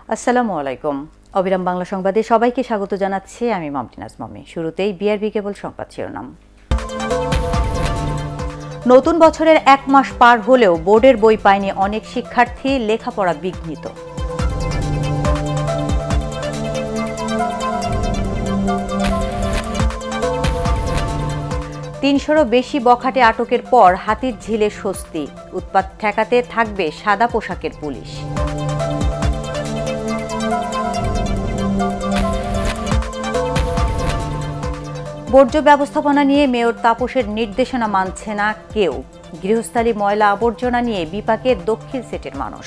আসসালামু আলাইকুম। অবিরাম বাংলা সংবাদে সবাইকে স্বাগত জানাচ্ছি আমি মমতাজ মমি। শুরুতেই বিআরবি কেবল সংবাদ শিরোনাম। নতুন বছরের 1 মাস পার হলেও বোর্ডের বই পায়নি অনেক শিক্ষার্থী, লেখাপড়া বিঘ্নিত। তিনশোরও বেশি বখাটে আটকের পর হাতিরঝিলে স্বস্তি, উৎপাত ঠেকাতে থাকবে সাদা পোশাকের পুলিশ। বর্জ্য ব্যবস্থাপনা নিয়ে মেয়র তাপসের নির্দেশনা মানছে না কেউ। গৃহস্থালী ময়লা আবর্জনা নিয়ে বিপাকে দক্ষিণ সেটের মানুষ।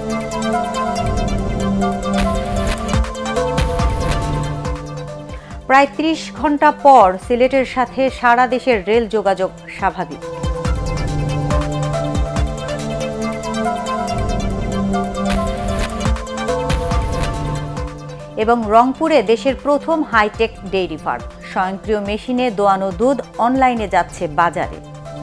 প্রায় ৩০ ঘণ্টা পর সিলেটের সাথে সারা দেশের রেল যোগাযোগ স্বাভাবিক। এবং রংপুরে দেশের প্রথম হাইটেক ডেইরি ফার্ম, স্বয়ংক্রিয় মেশিনে দোয়ানো দুধ অনলাইনে যাচ্ছে বাজারে।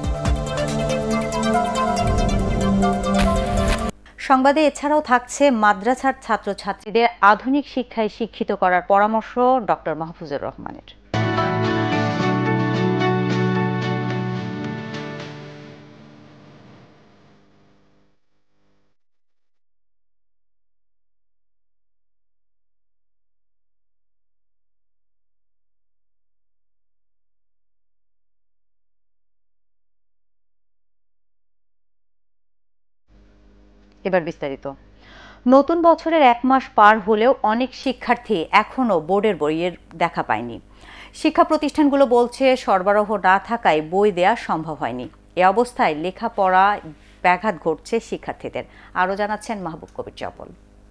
সংবাদে এছাড়াও থাকছে মাদ্রাসার ছাত্রছাত্রীদের আধুনিক শিক্ষায় শিক্ষিত করার পরামর্শ ডক্টর মাহফুজুর রহমানের। এবার বিস্তারিত। নতুন বছরের 1 মাস পার হলেও অনেক শিক্ষার্থী এখনও বোর্ডের বইয়ের দেখা পায়নি। শিক্ষা প্রতিষ্ঠানগুলো বলছে সরবরাহ না থাকায় বই দেয়া সম্ভব হয়নি। এ অবস্থায় লেখাপড়া ব্যাঘাত ঘটছে শিক্ষার্থীদের। আরও জানাচ্ছেন মাহবুব কবির চপল।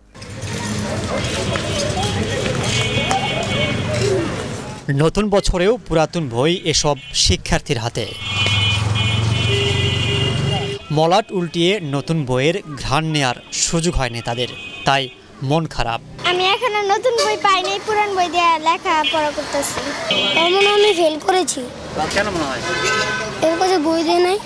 নতুন বছরেও পুরাতন বই এসব শিক্ষার্থীর হাতে। মলাট উল্টিয়ে নতুন বইয়ের ঘ্রাণ নেয়ার সুযোগ হয়নি তাদের, তাই মন খারাপ। আমি এখনো নতুন বই পাইনি, পুরান বই দিয়ে লেখাপড়া করতেছি। এমন আমি ফেল করেছি। কেন মনে হয়? এর কাছে বই দিয়ে নাই।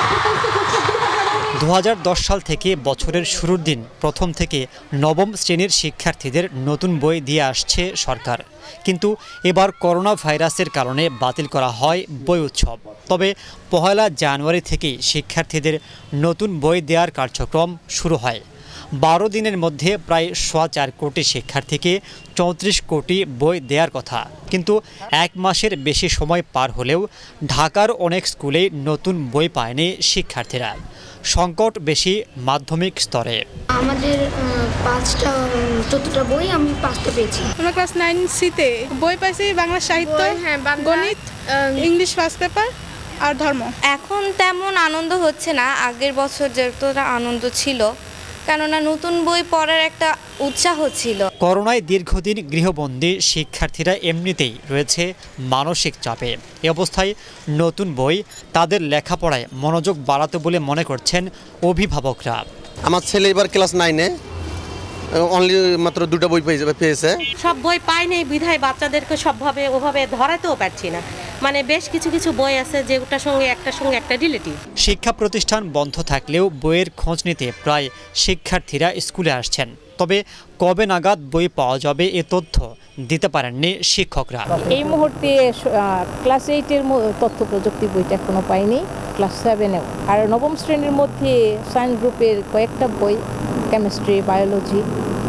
2010 সাল থেকে বছরের শুরুর দিন প্রথম থেকে নবম শ্রেণীর শিক্ষার্থীদের নতুন বই দিয়ে আসছে সরকার, কিন্তু এবার করোনা ভাইরাসের কারণে বাতিল করা হয় বই উৎসব। তবে 1 জানুয়ারি থেকেই শিক্ষার্থীদের নতুন বই দেওয়ার কার্যক্রম শুরু হয়। 12 দিনের মধ্যে প্রায় 4.25 কোটি শিক্ষার্থীকে 34 কোটি বই দেওয়ার কথা, কিন্তু 1 মাসের বেশি সময় পার হলেও ঢাকার অনেক স্কুলেই নতুন বই পায়নি শিক্ষার্থীরা। সংকট বেশি মাধ্যমিক স্তরে। আমাদের 4টা বই আমি 5টা পেয়েছি। আমরা ক্লাস 9C-তে বই পাইছি বাংলা সাহিত্য, গণিত, ইংলিশ ফার্স্ট পেপার আর ধর্ম। এখন তেমন আনন্দ হচ্ছে না, আগের বছর যতটা আনন্দ ছিল, কেননা নতুন বই পড়ার একটা উৎসাহ ছিল। করোনায় দীর্ঘদিন গৃহবন্দী শিক্ষার্থীরা এমনিতেই রয়েছে মানসিক চাপে। এ অবস্থায় নতুন বই তাদের লেখাপড়ায় মনোযোগ বাড়াতে বলে মনে করছেন অভিভাবকরা। আমার ছেলে এবার ক্লাস 9-এ, অনলি মাত্র 2টা বই পেয়েছে। সব বই পাইনি বিধায় বাচ্চাদেরকে সবভাবে ওভাবে ধরাতেও পারছি না। মানে বেশ কিছু কিছু বই আছে যেটার সঙ্গে একটা রিলেটিভ। শিক্ষা প্রতিষ্ঠান বন্ধ থাকলেও বইয়ের খোঁজ নিতে প্রায় শিক্ষার্থীরা স্কুলে আসছেন। তবে কবে নাগাদ বই পাওয়া যাবে এ তথ্য দিতে পারেননি শিক্ষকরা। এই মুহূর্তে ক্লাস 8-এর তথ্য প্রযুক্তি বইটা এখনো পাইনি, ক্লাস 7-এও। আর নবম শ্রেণীর মধ্যে সায়েন্স গ্রুপের কয়েকটা বই, কেমিস্ট্রি, বায়োলজি।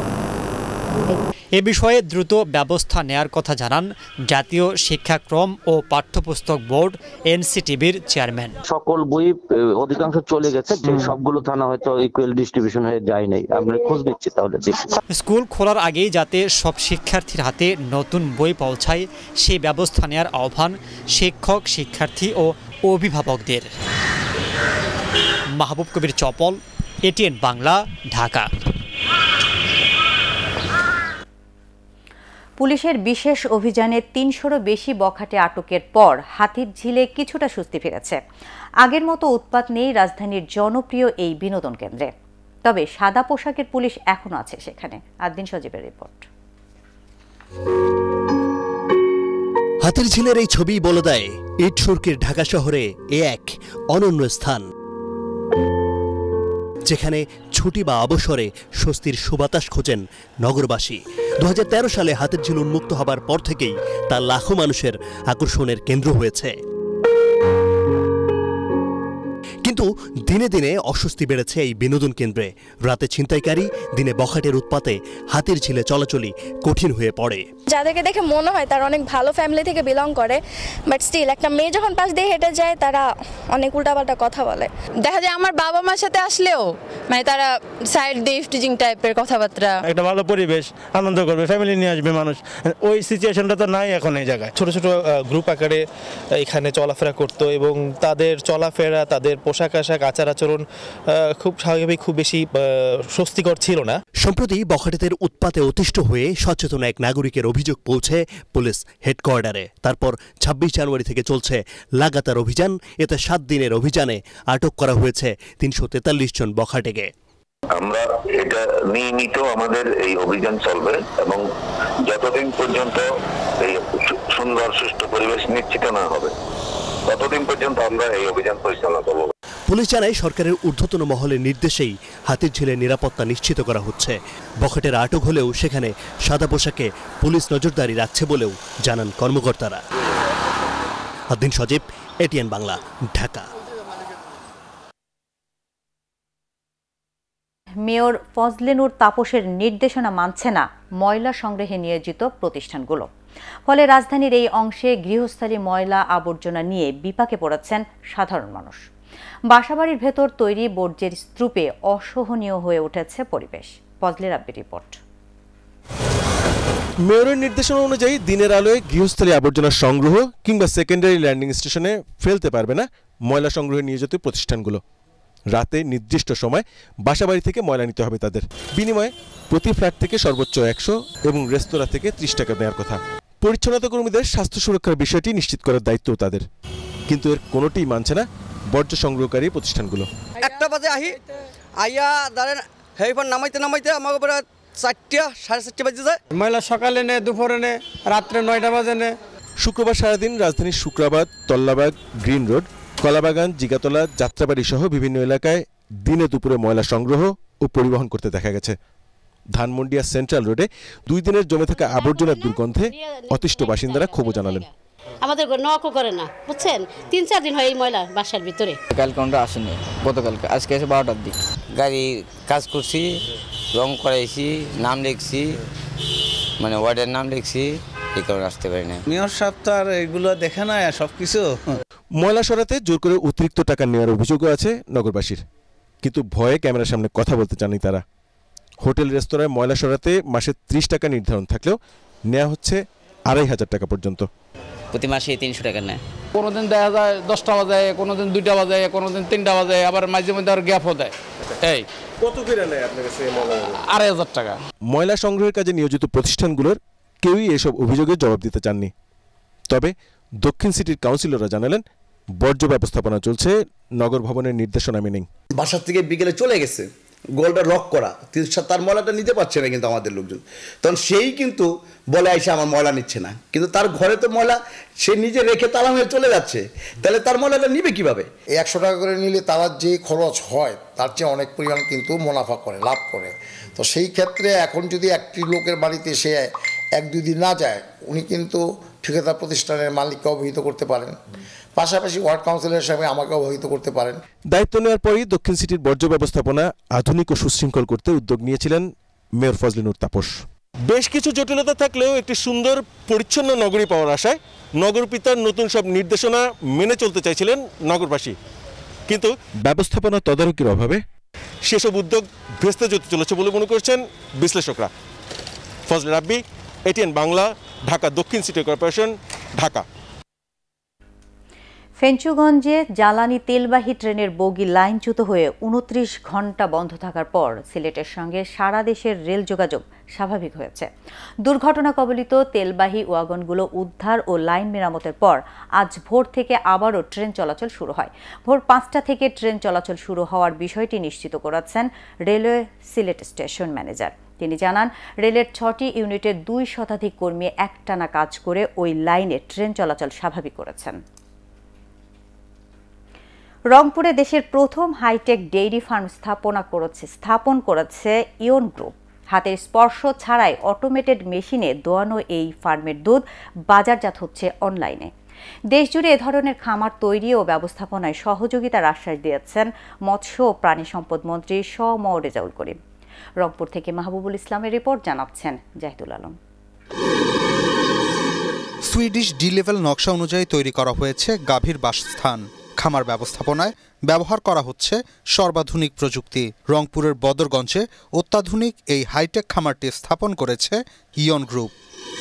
এ বিষয়ে দ্রুত ব্যবস্থা নেয়ার কথা জানান জাতীয় শিক্ষাক্রম ও পাঠ্যপুস্তক বোর্ড এনসিটিবির চেয়ারম্যান। সকল বই অধিকাংশ চলে গেছে, যে সবগুলো থানা হয়তো ইকুয়াল ডিস্ট্রিবিউশন হয়ে যায় নাই। আমরা খোঁজ নিচ্ছি, তাহলে দেখি। স্কুল খোলার আগেই যাতে সব শিক্ষার্থীর হাতে নতুন বই পৌঁছায় সেই ব্যবস্থা নেওয়ার আহ্বান শিক্ষক, শিক্ষার্থী ও অভিভাবকদের। মাহবুব কবির চপল, এটিএন বাংলা, ঢাকা। পুলিশের বিশেষ অভিযানে 300-রও বেশি বখাটে আটকের পর হাতিরঝিলে কিছুটা স্বস্তি ফিরেছে। আগের মতো উৎপাত নেই রাজধানীর জনপ্রিয় এই বিনোদন কেন্দ্রে। তবে সাদা পোশাকের পুলিশ এখনো আছে সেখানে। আদিন সজীবের রিপোর্ট। হাতিরঝিলের এই ছবি বলে দেয় ইট সুরকির ঢাকা শহরে এ এক অনন্য স্থান। যেখানে ছুটি বা অবসরে স্বস্তির সুবাতাস খোঁজেন নগরবাসী। 2013 সালে হাতের ঝিল উন্মুক্ত হবার পর থেকেই তা লাখো মানুষের আকর্ষণের কেন্দ্র হয়েছে। কিন্তু দিনে দিনে অস্বস্তি বেড়েছে এই বিনোদন কেন্দ্রে। রাতে ছিনতাইকারী, দিনে বখাটের উৎপাতে হাতির ঝিলে চলাচলই কঠিন হয়ে পড়ে। যাদেরকে দেখে মনে হয় তারা অনেক ভালো ফ্যামিলি থেকে বিলং করে, বাট স্টিল একটা মেয়ে যখন পাশ দিয়ে হেঁটে যায় তারা অনেক উল্টাপাল্টা কথা বলে। দেখা যায় আমার বাবা মার সাথে আসলেও মানে তারা সাইড দিয়ে টিচিং টাইপের কথাবার্তা। একটা ভালো পরিবেশ, আনন্দ করবে, ফ্যামিলি নিয়ে আসবে মানুষ, ওই সিচুয়েশনটা তো নাই এখন এই জায়গায়। ছোট ছোট গ্রুপ আকারে এখানে চলাফেরা করতো এবং তাদের চলাফেরা, তাদের পোশাক আশাক, আচার আচরণ খুব স্বাভাবিক, খুব বেশি স্বস্তিকর ছিল না। সম্প্রতি বখাটেদের উৎপাতে অতিষ্ঠ হয়ে সচেতন এক নাগরিকের অভিযোগ পৌঁছে পুলিশ হেডকোয়ার্টারে। তারপর 26 জানুয়ারি থেকে চলছে লাগাতার অভিযান। এতে 7 দিনের অভিযানে আটক করা হয়েছে 343 জন বখাটেকে। আমরা এটা নিয়মিত আমাদের এই অভিযান চলবে এবং যতদিন পর্যন্ত এই সুন্দর সুষ্ঠু পরিবেশ নিশ্চিত না হবে ততদিন পর্যন্ত আমরা এই অভিযান পরিচালনা করব। পুলিশ জানায় সরকারের ঊর্ধ্বতন মহলের নির্দেশেই হাতির ঝিলের নিরাপত্তা নিশ্চিত করা হচ্ছে। বখাটের আটক হলেও সেখানে সাদা পোশাকে পুলিশ নজরদারি রাখছে বলেও জানান কর্মকর্তারা। আদিন সজীব, এটিএন বাংলা, ঢাকা। মেয়র ফজলে নূর তাপসের নির্দেশনা মানছে না ময়লা সংগ্রহে নিয়োজিত প্রতিষ্ঠানগুলো। ফলে রাজধানীর এই অংশে গৃহস্থালী ময়লা আবর্জনা নিয়ে বিপাকে পড়েছেন সাধারণ মানুষ। বাসাবাড়ির ভেতর তৈরি বর্জ্যের স্তূপে অসহনীয় হয়ে উঠেছে পরিবেশ। ফজলে রাব্বির রিপোর্ট। মেয়রের নির্দেশনা অনুযায়ী দিনের আলোয় গৃহস্থলী আবর্জনা সংগ্রহ কিংবা সেকেন্ডারি ল্যান্ডিং স্টেশনে ফেলতে পারবে না ময়লা সংগ্রহে নিয়োজিত প্রতিষ্ঠানগুলো। রাতে নির্দিষ্ট সময় বাসাবাড়ি থেকে ময়লা নিতে হবে তাদের। বিনিময়ে প্রতি ফ্ল্যাট থেকে সর্বোচ্চ 100 এবং রেস্তোরাঁ থেকে 30 টাকা নেওয়ার কথা। পরিচ্ছন্নতা কর্মীদের স্বাস্থ্য সুরক্ষার বিষয়টি নিশ্চিত করার দায়িত্ব তাদের, কিন্তু এর কোনোটিই মানছে না বর্জ্য সংগ্রহকারী প্রতিষ্ঠানগুলো। 1টা বাজে আইয়া ধরেন হেইফোন নামাইতে আমার উপরে 4টা 4:30 বাজে যায়। ময়লা সকালে নে, দুপুরে নে, রাত্রে 9টা বাজে নে। শুক্রবার সারাদিন রাজধানীর শুক্রাবাদ, তল্লাবাগ, গ্রিন রোড, কলাবাগান, জিগাতলা, যাত্রাবাড়ি সহ বিভিন্ন এলাকায় দিনে দুপুরে ময়লা সংগ্রহ ও পরিবহন করতে দেখা গেছে। ধানমন্ডিয়া সেন্ট্রাল রোডে 2 দিনের জমে থাকা আবর্জনার দুর্গন্ধে অতিষ্ঠ বাসিন্দারা ক্ষোভ জানালেন। আমাদের নকও করে না, বুঝছেন, 3-4 দিন হয় এই ময়লা বাসার ভিতরে। কালকে আমরা আসেনি, গতকালকে, আজকে এসে 12টার দিক। গাড়ি কাজ করছি, রং করাইছি, নাম লিখছি, মানে ওয়ার্ডের নাম লিখছি, এই কারণে আসতে পারি না। মেয়র সাহেব তো আর এগুলো দেখে না সবকিছু। ময়লা সরাতে জোর করে অতিরিক্ত টাকা নেওয়ার অভিযোগও আছে নগরবাসীর, কিন্তু ভয়ে ক্যামেরার সামনে কথা বলতে চাননি তারা। হোটেল রেস্তোরাঁয় ময়লা সরাতে মাসে 30 টাকা নির্ধারণ থাকলেও নেওয়া হচ্ছে 2500 টাকা পর্যন্ত। প্রতি মাসে 300 টাকা নেয়। কোনোদিন দেখা যায় 10টা বাজে, কোনোদিন 2টা বাজে, কোনোদিন 3টা বাজে, আবার মাঝে মধ্যে আর গ্যাপও দেয়। এই কত করে নেয় আপনার কাছে ময়লা? 2500 টাকা। ময়লা সংগ্রহের কাজে নিয়োজিত প্রতিষ্ঠানগুলোর কেউই এসব অভিযোগের জবাব দিতে চাননি। তবে দক্ষিণ সিটির কাউন্সিলররা জানালেন বর্জ্য ব্যবস্থাপনা চলছে নগর ভবনের নির্দেশনা মেনেই। বাসা থেকে বিকেলে চলে গেছে, গোলটা লক করা, তার ময়লাটা নিতে পারছে না কিন্তু আমাদের লোকজন, তখন সেই কিন্তু বলে আইসা আমার ময়লা নিচ্ছে না, কিন্তু তার ঘরে তো ময়লা সে নিজে রেখে তালা হয়ে চলে যাচ্ছে, তাহলে তার ময়লাটা নিবে কিভাবে? 100 টাকা করে নিলে তার যে খরচ হয় তার চেয়ে অনেক পরিমাণ কিন্তু মুনাফা করে, লাভ করে। তো সেই ক্ষেত্রে এখন যদি একটি লোকের বাড়িতে সে 1-2 দিন না যায়, উনি কিন্তু ঠিকাদার প্রতিষ্ঠানের মালিককে অবহিত করতে পারেন, পাশাপাশি ওয়ার্ড কাউন্সিলরের সাথে আমাকে অবহিত করতে পারেন। দায়িত্ব নেওয়ার পরই দক্ষিণ সিটির বর্জ্য ব্যবস্থাপনা আধুনিক ও সুশৃঙ্খল করতে উদ্যোগ নিয়েছিলেন মেয়র ফজলে নূর তাপস। বেশ কিছু জটিলতা থাকলেও একটি সুন্দর পরিচ্ছন্ন নগরী পাওয়ার আশায় নগরপিতার নতুন সব নির্দেশনা মেনে চলতে চাইছিলেন নগরবাসী, কিন্তু ব্যবস্থাপনা তদারকির অভাবে সেসব উদ্যোগ ভেস্তে যেতে চলেছে বলে মনে করছেন বিশ্লেষকরা। ফজলে রাব্বি, এটিএন বাংলা, ঢাকা দক্ষিণ সিটি কর্পোরেশন, ঢাকা। ফেঞ্চুগঞ্জে জ্বালানি তেলবাহী ট্রেনের বগি লাইনচ্যুত হয়ে 29 ঘণ্টা বন্ধ থাকার পর সিলেটের সঙ্গে সারা দেশের রেল যোগাযোগ স্বাভাবিক হয়েছে। দুর্ঘটনা কবলিত তেলবাহী ওয়াগনগুলো উদ্ধার ও লাইন মেরামতের পর আজ ভোর থেকে আবারও ট্রেন চলাচল শুরু হয়। ভোর 5টা থেকে ট্রেন চলাচল শুরু হওয়ার বিষয়টি নিশ্চিত করেছেন রেলওয়ে সিলেট স্টেশন ম্যানেজার। তিনি জানান, রেলের 6টি ইউনিটের 2 শতাধিক কর্মী একটানা কাজ করে ওই লাইনে ট্রেন চলাচল স্বাভাবিক করেছেন। রংপুরে দেশের প্রথম হাইটেক ডেইরি ফার্ম স্থাপন করেছে ইয়ন গ্রুপ। হাতের স্পর্শ ছাড়াই অটোমেটেড মেশিনে দোয়ানো এই ফার্মের দুধ বাজারজাত হচ্ছে অনলাইনে। দেশজুড়ে এ ধরনের খামার তৈরি ও ব্যবস্থাপনায় সহযোগিতার আশ্বাস দিয়েছেন মৎস্য ও প্রাণী সম্পদ মন্ত্রী শ.ম. রেজাউল করিম। রংপুর থেকে মাহবুবুল ইসলামের রিপোর্ট, জানাচ্ছেন Zahidul Alam. Swedish D level নকশা অনুযায়ী তৈরি করা হয়েছে গাভীর বাসস্থান। খামার ব্যবস্থাপনায় ব্যবহার করা হচ্ছে সর্বাধুনিক প্রযুক্তি। রংপুরের বদরগঞ্জে অত্যাধুনিক এই হাইটেক খামারটি স্থাপন করেছে ইয়ন গ্রুপ।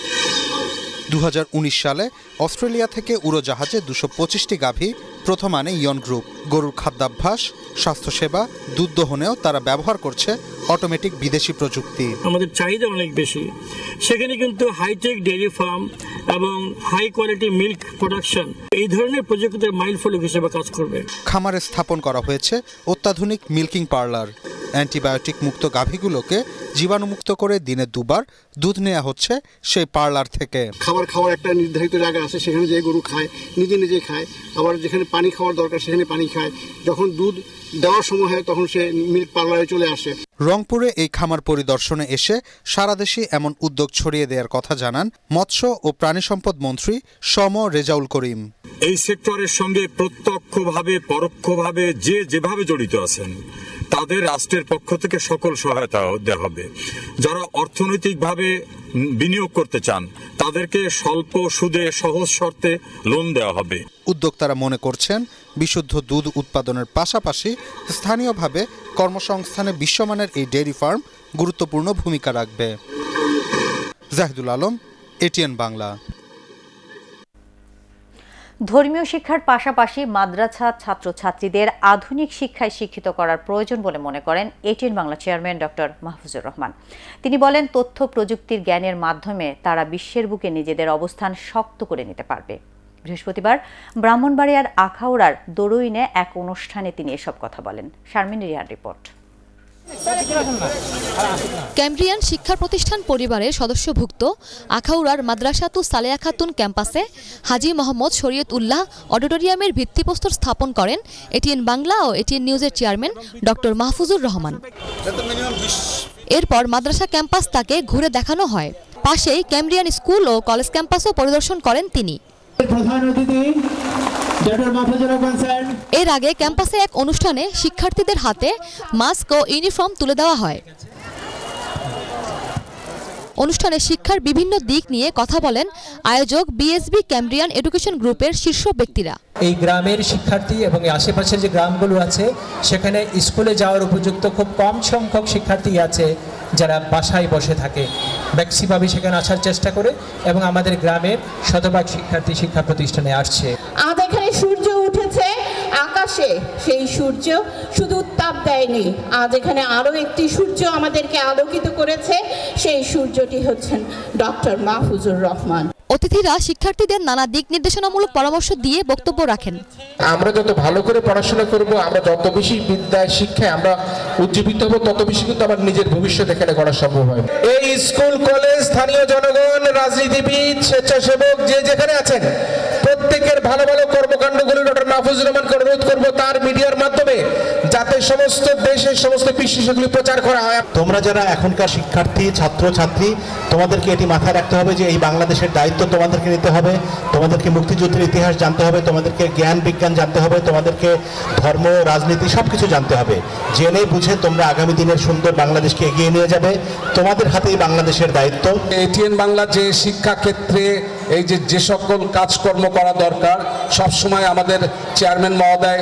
2019 সালে অস্ট্রেলিয়া থেকে উড়োজাহাজে 225টি গাভী প্রথম আনে ইয়ন গ্রুপ। গরুর খাদ্যাভ্যাস, স্বাস্থ্যসেবা, দুধ দহনেও তারা ব্যবহার করছে অটোমেটিক বিদেশি প্রযুক্তি। আমাদের চাহিদা অনেক বেশি, সেখানে কিন্তু হাইটেক ডেইরি ফার্ম এবং হাই কোয়ালিটি মিল্ক প্রোডাকশন এই ধরনের প্রযুক্তিতে মাইলফলক হিসেবে কাজ করবে। খামারে স্থাপন করা হয়েছে অত্যাধুনিক মিল্কিং পার্লার। অ্যান্টিবায়োটিক মুক্ত গাভীগুলোকে জীবাণুমুক্ত করে দিনে 2 বার দুধ নেওয়া হচ্ছে সেই পার্লার থেকে। খাওয়ার একটা নির্ধারিত জায়গা আছে, সেখানে যে গরু খায় নিজে খায়, আবার যেখানে পানি খাওয়ার দরকার সেখানে পানি খায়। যখন দুধ দেওয়ার সময় হয় তখন সে মিল্ক পার্লারে চলে আসে। রংপুরে এই খামার পরিদর্শনে এসে সারা দেশে এমন উদ্যোগ ছড়িয়ে দেওয়ার কথা জানান মৎস্য ও প্রাণী সম্পদ মন্ত্রী শ.ম. রেজাউল করিম। এই সেক্টরের সঙ্গে প্রত্যক্ষভাবে পরোক্ষভাবে যেভাবে জড়িত আছেন তাদের রাষ্ট্রের পক্ষ থেকে সকল সহায়তা দেওয়া হবে। যারা অর্থনৈতিকভাবে বিনিয়োগ করতে চান তাদেরকে স্বল্প সুদে সহজ শর্তে লোন দেওয়া হবে। উদ্যোক্তারা মনে করছেন বিশুদ্ধ দুধ উৎপাদনের পাশাপাশি স্থানীয়ভাবে কর্মসংস্থানে বিশ্বমানের এই ডেইরি ফার্ম গুরুত্বপূর্ণ ভূমিকা রাখবে। জাহিদুল আলম, এটিএন বাংলা। ধর্মীয় শিক্ষার পাশাপাশি মাদ্রাসা ছাত্রছাত্রীদের আধুনিক শিক্ষায় শিক্ষিত করার প্রয়োজন বলে মনে করেন ATN Bangla chairman doctor Mahfuzur Rahman. তিনি বলেন, তথ্য প্রযুক্তির জ্ঞানের মাধ্যমে তারা বিশ্বের বুকে নিজেদের অবস্থান শক্ত করে নিতে পারবে। বৃহস্পতিবার ব্রাহ্মণবাড়িয়ার আখাউড়ার দরুইনে এক অনুষ্ঠানে তিনি এসব কথা বলেন। শারমিন রিয়ার রিপোর্ট। ক্যামব্রিয়ান শিক্ষা প্রতিষ্ঠান পরিবারের সদস্যভুক্ত আখাউড়ার মাদ্রাসাতু সালেয়া খাতুন ক্যাম্পাসে হাজী মোহাম্মদ শরীয়ত উল্লাহ অডিটোরিয়ামের ভিত্তিপ্রস্তর স্থাপন করেন এটিএন বাংলা ও এটিএন নিউজের চেয়ারম্যান ডক্টর মাহফুজুর রহমান। এরপর মাদ্রাসা ক্যাম্পাস তাকে ঘুরে দেখানো হয়। পাশেই ক্যামব্রিয়ান স্কুল ও কলেজ ক্যাম্পাসও পরিদর্শন করেন তিনি। এর আগে ক্যাম্পাসে এক অনুষ্ঠানে শিক্ষার্থীদের হাতে মাস্ক ও ইউনিফর্ম তুলে দেওয়া হয়। অনুষ্ঠানে শিক্ষার বিভিন্ন দিক নিয়ে কথা বলেন আয়োজক বিএসবি ক্যামব্রিয়ান এডুকেশন গ্রুপের শীর্ষ ব্যক্তিরা। এই গ্রামের শিক্ষার্থী এবং আশেপাশের যে গ্রামগুলো আছে সেখানে স্কুলে যাওয়ার উপযুক্ত খুব কম সংখ্যক শিক্ষার্থী আছে যারা বাসায় বসে থাকে। ম্যাক্সিমামই সেখানে আসার চেষ্টা করে এবং আমাদের গ্রামের শতভাগ শিক্ষার্থী শিক্ষা প্রতিষ্ঠানে আসছে। আজ এখানে সূর্য উঠেছে আকাশে, সেই সূর্য শুধু উত্তাপ দেয়নি, আজ এখানে আরও একটি সূর্য আমাদেরকে আলোকিত করেছে। সেই সূর্যটি হচ্ছেন ডক্টর মাহফুজুর রহমান। অতিথিরা শিক্ষার্থীদের নানা দিক নির্দেশনামূলক পরামর্শ দিয়ে বক্তব্য রাখেন। আমরা যত ভালো করে পড়াশোনা করব, আমরা যত বেশি বিদ্যায় শিক্ষায় আমরা উজ্জীবিত হব, তত বেশি কিন্তু আমার নিজের ভবিষ্যৎ এখানে গড়া সম্ভব হয়। এই স্কুল কলেজ, স্থানীয় জনগণ, রাজনীতিবিদ, স্বেচ্ছাসেবক যে যেখানে আছেন প্রত্যেকের ভালো ভালো কর্মকাণ্ডগুলো ডক্টর মাহফুজুর রহমানকে অনুরোধ করব তার মিডিয়ার মাধ্যমে যাতে সমস্ত দেশের সমস্ত বিশ্বে সেগুলি প্রচার করা হয়। তোমরা যারা এখনকার শিক্ষার্থী ছাত্রছাত্রী, তোমাদেরকে এটি মাথায় রাখতে হবে যে এই বাংলাদেশের দায়িত্ব তোমাদেরকে নিতে হবে। তোমাদেরকে মুক্তিযুদ্ধের ইতিহাস জানতে হবে, তোমাদেরকে জ্ঞান বিজ্ঞান জানতে হবে, তোমাদেরকে ধর্ম রাজনীতি সবকিছু জানতে হবে। জেনে বুঝে তোমরা আগামী দিনের সুন্দর বাংলাদেশকে এগিয়ে নিয়ে যাবে। তোমাদের হাতেই বাংলাদেশের দায়িত্ব। এটিএন বাংলা যে শিক্ষা ক্ষেত্রে এই যে সকল কাজকর্ম করা দরকার সবসময় আমাদের চেয়ারম্যান মহোদয়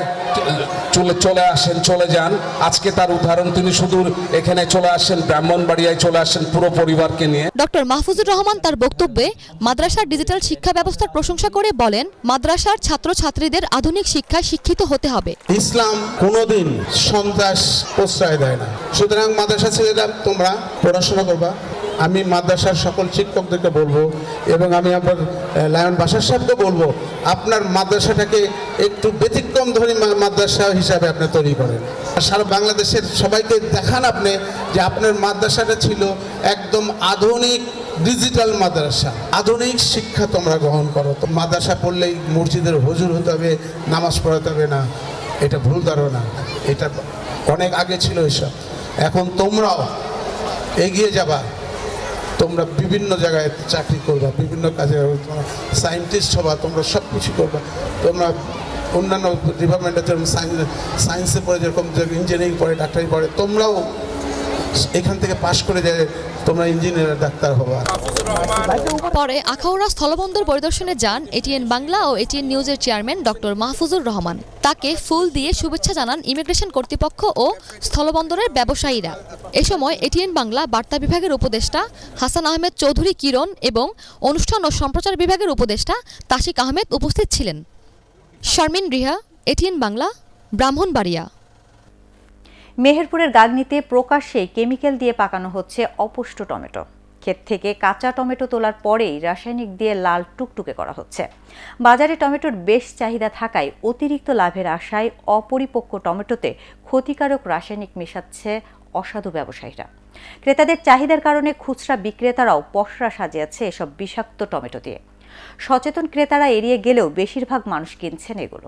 চলে আসেন, চলে যান। আজকে তার উদাহরণ, তিনি শুধু এখানে চলে আসেন, ব্রাহ্মণবাড়িয়ায় চলে আসেন পুরো পরিবারকে নিয়ে। ডক্টর মাহফুজুর রহমান তার বক্তব্যে মাদ্রাসার ডিজিটাল শিক্ষা ব্যবস্থার প্রশংসা করে বলেন, মাদ্রাসার ছাত্রছাত্রীদের আধুনিক শিক্ষায় শিক্ষিত হতে হবে। ইসলাম কোনোদিন সন্ত্রাস প্রশ্রয় দেয় না। সুতরাং মাদ্রাসা ছেলেরা তোমরা পড়াশোনা করবা। আমি মাদ্রাসার সকল শিক্ষকদেরকে বলবো এবং আমি আমার লায়ন বাসার সাহেবকে বলবো, আপনার মাদ্রাসাটাকে একটু ব্যতিক্রম ধরে মাদ্রাসা হিসাবে আপনি তৈরি করেন। সারা বাংলাদেশের সবাইকে দেখান আপনি যে আপনার মাদ্রাসাটা ছিল একদম আধুনিক ডিজিটাল মাদ্রাসা। আধুনিক শিক্ষা তোমরা গ্রহণ করো। তো মাদ্রাসা পড়লেই মসজিদের হুজুর হতে হবে, নামাজ পড়াতে হবে না। এটা ভুল ধারণা, এটা অনেক আগে ছিল এসব। এখন তোমরাও এগিয়ে যাবা, তোমরা বিভিন্ন জায়গায় চাকরি করবা, বিভিন্ন কাজে সায়েন্টিস্ট হবা, তোমরা সব কিছু করবা। তোমরা অন্যান্য ডিপার্টমেন্টে যেরকম সায়েন্সে পড়ে, যেরকম ইঞ্জিনিয়ারিং পড়ে, ডাক্তারি পড়ে, তোমরাও এখান থেকে পাশ করে যায় তোমরা ইঞ্জিনিয়ার ডাক্তার হবা। পরে আখাউড়া স্থলবন্দর পরিদর্শনে যান এটিএন বাংলা ও এটিএন নিউজের চেয়ারম্যান ডক্টর মাহফুজুর রহমান। তাকে ফুল দিয়ে শুভেচ্ছা জানান ইমিগ্রেশন কর্তৃপক্ষ ও স্থলবন্দরের ব্যবসায়ীরা। এ সময় এটিএন বাংলা বার্তা বিভাগের উপদেষ্টা হাসান আহমেদ চৌধুরী কিরণ এবং অনুষ্ঠান ও সম্প্রচার বিভাগের উপদেষ্টা তাশিক আহমেদ উপস্থিত ছিলেন। শারমিন রিহা, এটিএন বাংলা, ব্রাহ্মণবাড়িয়া। মেহেরপুরের গাগনীতে প্রকাশ্যে কেমিক্যাল দিয়ে পাকানো হচ্ছে অপুষ্ট টমেটো। ক্ষেত থেকে কাঁচা টমেটো তোলার পরেই রাসায়নিক দিয়ে লাল টুকটুকে করা হচ্ছে। বাজারে টমেটোর বেশ চাহিদা থাকায় অতিরিক্ত লাভের আশায় অপরিপক্ক টমেটোতে ক্ষতিকারক রাসায়নিক মেশাচ্ছে অসাধু ব্যবসায়ীরা। ক্রেতাদের চাহিদার কারণে খুচরা বিক্রেতারাও পসরা সাজিয়েছে এসব বিষাক্ত টমেটো দিয়ে। সচেতন ক্রেতারা এড়িয়ে গেলেও বেশিরভাগ মানুষ কিনছেন এগুলো।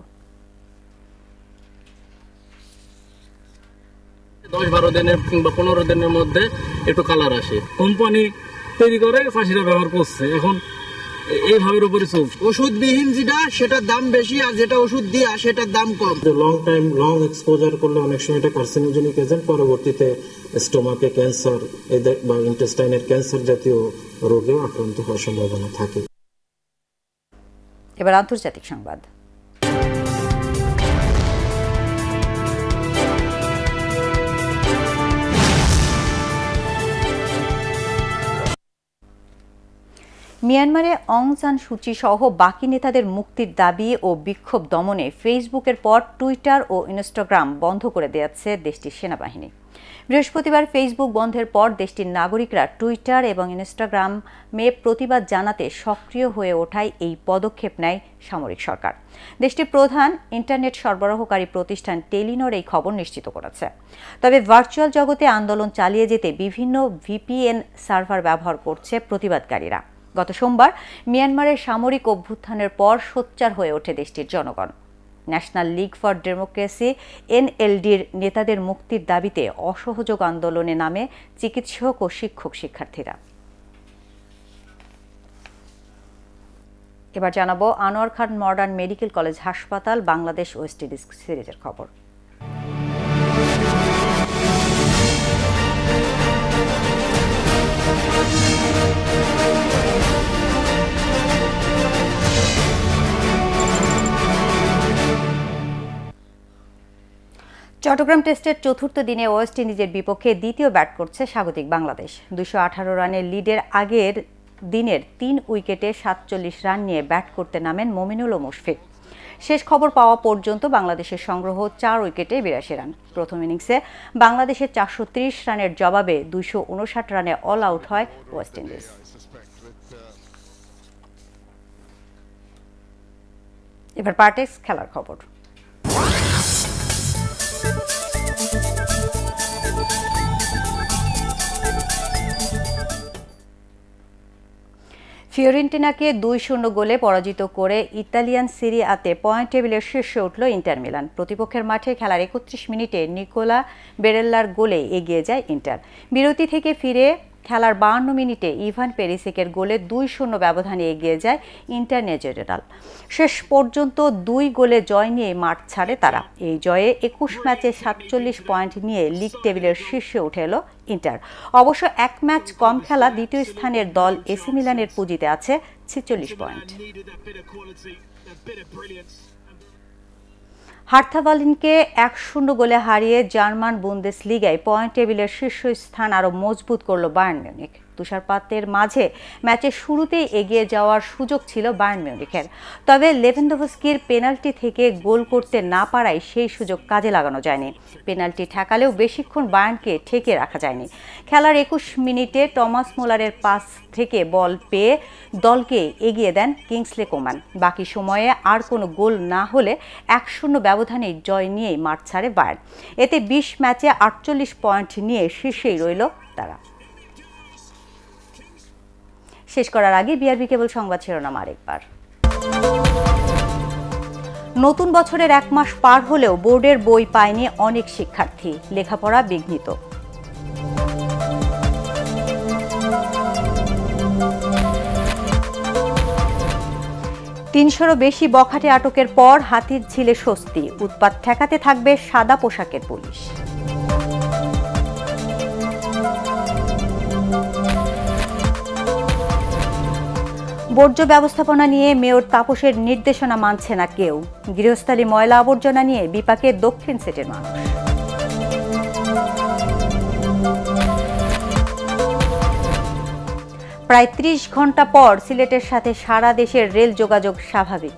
10-12 দিনের কিংবা 15 দিনের মধ্যে একটু কালার আসে। কোম্পানি তৈরি করে ফাঁসিরা ব্যবহার করছে। এখন এইভাবে উপরে ওষুধবিহীন যেটা সেটার দাম বেশি, আর যেটা ওষুধ দিয়ে সেটার দাম কম। লং এক্সপোজার করলে অনেক সময় এটা কার্সিনোজেনিক এজেন্ট, পরবর্তীতে স্টোমাকে ক্যান্সার বা ইন্টেস্টাইনের ক্যান্সার জাতীয় রোগেও আক্রান্ত হওয়ার সম্ভাবনা থাকে। এবার আন্তর্জাতিক সংবাদ। মিয়ানমারে অং সান সুচি সহ বাকি নেতাদের মুক্তির দাবি ও বিক্ষোভ দমনে ফেসবুকের পর টুইটার ও ইনস্টাগ্রাম বন্ধ করে দিয়েছে দেশটির সেনাবাহিনী। বৃহস্পতিবার ফেসবুক বন্ধের পর দেশটির নাগরিকরা টুইটার এবং ইনস্টাগ্রামে প্রতিবাদ জানাতে সক্রিয় হয়ে ওঠায় এই পদক্ষেপ নেয় সামরিক সরকার। দেশটির প্রধান ইন্টারনেট সরবরাহকারী প্রতিষ্ঠান টেলিনর এই খবর নিশ্চিত করেছে। তবে ভার্চুয়াল জগতে আন্দোলন চালিয়ে যেতে বিভিন্ন ভিপিএন সার্ভার ব্যবহার করছে প্রতিবাদকারীরা। গত সোমবার মিয়ানমারের সামরিক অভ্যুত্থানের পর সোচ্চার হয়ে ওঠে দেশটির জনগণ। ন্যাশনাল লীগ ফর ডেমোক্রেসি এনএলডির নেতাদের মুক্তির দাবিতে অসহযোগ আন্দোলনে নামে চিকিৎসক ও শিক্ষার্থীরা। এবার জানাবো Anwar Khan modern medical college হাসপাতাল বাংলাদেশ ওয়েস্ট ইন্ডিজ সিরিজের খবর। চট্টগ্রাম টেস্টের চতুর্থ দিনে ওয়েস্ট ইন্ডিজের বিপক্ষে দ্বিতীয় ব্যাট করছে স্বাগতিক বাংলাদেশ। 218 রানের লিডের আগের দিনের 3 উইকেটে 47 রান নিয়ে ব্যাট করতে নামেন মমিনুল ও মুশফিক। শেষ খবর পাওয়া পর্যন্ত বাংলাদেশের সংগ্রহ 4 উইকেটে 82 রান। প্রথম ইনিংসে বাংলাদেশের 430 রানের জবাবে 259 রানে অল আউট হয় ওয়েস্ট ইন্ডিজ। এবার পার্টেক্স খেলার খবর। ফিওরেন্টিনাকে 2-0 গোলে পরাজিত করে ইতালিয়ান সিরি আতে পয়েন্ট টেবিলের শীর্ষে উঠল ইন্টার মিলান। প্রতিপক্ষের মাঠে খেলার 31 মিনিটে নিকোলা বেরেল্লার গোলে এগিয়ে যায় ইন্টার। বিরতি থেকে ফিরে খেলার 52 মিনিটে ইভান পেরিসিকের গোলে 2-0 ব্যবধানে এগিয়ে যায় ইন্টারন্যাশনাল। শেষ পর্যন্ত 2 গোলে জয় নিয়ে মাঠ ছাড়ে তারা। এই জয়ে 21 ম্যাচে 47 পয়েন্ট নিয়ে লিগ টেবিলের শীর্ষে উঠে এলো ইন্টার। অবশ্য 1 ম্যাচ কম খেলা দ্বিতীয় স্থানের দল এসি মিলানের পুঁজিতে আছে 46 পয়েন্ট। হার্থা বার্লিনকে 1-0 গোলে হারিয়ে জার্মান বুন্দেসলিগায় পয়েন্ট টেবিলের শীর্ষস্থান আরও মজবুত করল বায়ার্ন মিউনিখ। তুষারপাতের মাঝে ম্যাচের শুরুতেই এগিয়ে যাওয়ার সুযোগ ছিল বায়ার্ন মিউনিখের, তবে লেভানডোভস্কির পেনাল্টি থেকে গোল করতে না পারায় সেই সুযোগ কাজে লাগানো যায়নি। পেনাল্টি ঠেকালেও বেশিক্ষণ বায়ার্নকে ঠেকে রাখা যায়নি। খেলার 21 মিনিটে টমাস মুলারের পাস থেকে বল পেয়ে দলকে এগিয়ে দেন কিংসলে কোমান। বাকি সময়ে আর কোনো গোল না হলে 1-0 ব্যবধানে জয় নিয়েই মাঠ ছাড়ে বায়ার্ন। এতে 20 ম্যাচে 48 পয়েন্ট নিয়ে শীর্ষেই রইল তারা। শেষ করার আগে বিআরবি কেবল সংবাদ শিরোনাম আরেকবার। নতুন বছরের 1 মাস পার হলেও বোর্ডের বই পায়নি অনেক শিক্ষার্থী, লেখাপড়া বিঘ্নিত। তিনশোরও বেশি বখাটে আটকের পর হাতির ঝিলে স্বস্তি, উৎপাত ঠেকাতে থাকবে সাদা পোশাকের পুলিশ। বর্জ্য ব্যবস্থাপনা নিয়ে মেয়র তাপসের নির্দেশনা মানছে না কেউ, গৃহস্থালী ময়লা আবর্জনা নিয়ে বিপাকে দক্ষিণ সেটের মানুষ। প্রায় 30 ঘন্টা পর সিলেটের সাথে সারা দেশের রেল যোগাযোগ স্বাভাবিক।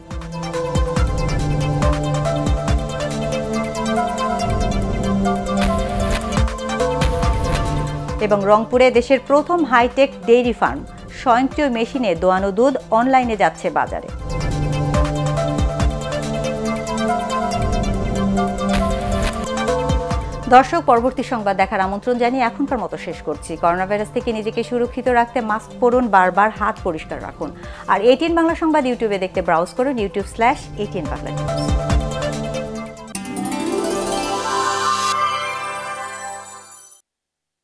এবং রংপুরে দেশের প্রথম হাইটেক ডেইরি ফার্ম, স্বয়ংক্রিয় মেশিনে দোয়ানো দুধ অনলাইনে যাচ্ছে বাজারে। দর্শক, পরবর্তী সংবাদ দেখার আমন্ত্রণ জানিয়ে এখনকার মতো শেষ করছি। করোনা ভাইরাস থেকে নিজেকে সুরক্ষিত রাখতে মাস্ক পরুন, বারবার হাত পরিষ্কার রাখুন। আর ATN বাংলা সংবাদ ইউটিউবে দেখতে ব্রাউজ করুন youtube/ATN Bangla News।